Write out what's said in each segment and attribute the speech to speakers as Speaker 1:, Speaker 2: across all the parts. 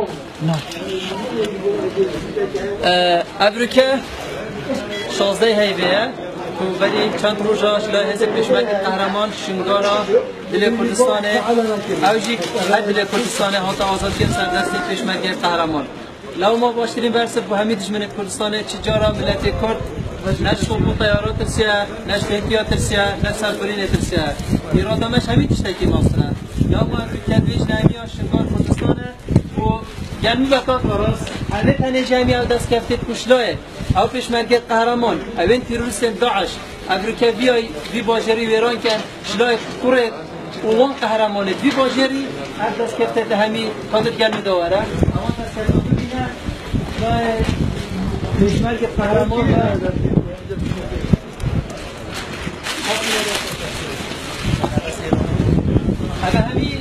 Speaker 1: ابروکه 16 هیویه ولی چند روزا شلای حزب پشمک قهرمان شنگارا دل کردستان اوجی دل کردستان حتی آزاد کرد سردست پشمک قهرمان لو ما باشترین برسه با همین دشمن کردستان چجارا ملت کرد نش صلب طیارات ترسیه نش تهکیات ترسیه نش سربرین ترسیه ایراد همش همین تشتکی ماستره یا ما ابروکه بیش نهمی شنگار کردستانه و گرمی بکات راست همه تنه جمعی او دست کفتید کشلاه او پشمرگه قهرمان اوین تیروریست داعش ابروکه بی باجری ویران کن شلاه کوره اولان قهرمانه بی باجری هر دست کفتید همی قادر گرمی داوره اما تصدیق ببینه شلاه پشمرگه قهرمان هذا همي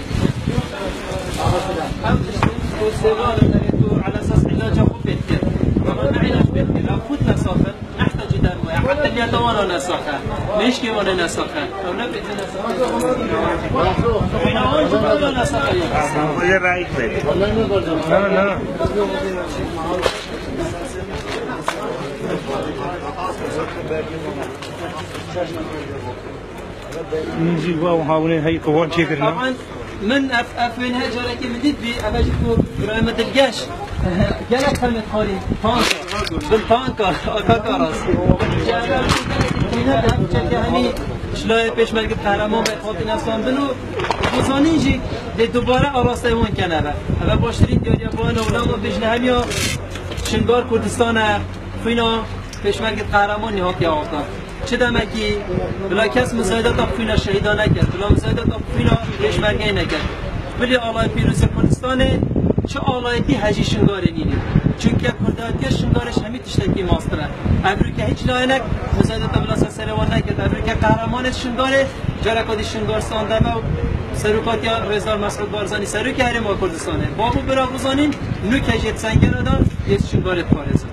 Speaker 1: على اساس علاج خوب بيتر طبعا علاج بيتر لو كنت نساخن نحتاج الى الماء حتى اللي يتوانا نساخن ليش كمان نساخن او نبت نساخن احنا اول ولا نساخن
Speaker 2: ولا رايك لا نجي وهاونين هي قوان شكرنا
Speaker 1: طبعا من افين هجرة كي مديت بي ابجيكو برامة الجيش جالك كلمة خالي بالطانكا كاكاراس يعني شلون پیش مرگ قهرمان به خاطر انسان بنو بزانیجی ده دوباره آراسته اون کنه و باشترین دیاری بان اولما بجنه همیا شنگار کردستان فینا پیش مرگ قهرمان نهات یا آقا چه دمکی بلا کس مساعدت فینا شهیدا نکرد بلا مساعدت فینا پیش مرگی نکرد بلی آلای پیروز کردستانه چه آلایتی هجی شنگاره نیدی چون که کرداتی شنگارش همی تشتکی ماستره ابروکه هیچ لاینک مساعدت بلا سروان نکرد ابروکه قهرمان شنگاره جرکادی شنگارستان دمه و سروکات یا رزدار مسعود بارزانی سروک هرم و کردستانه بابو برا بزانین نو کجت سنگر دار یک شنگارت پارزه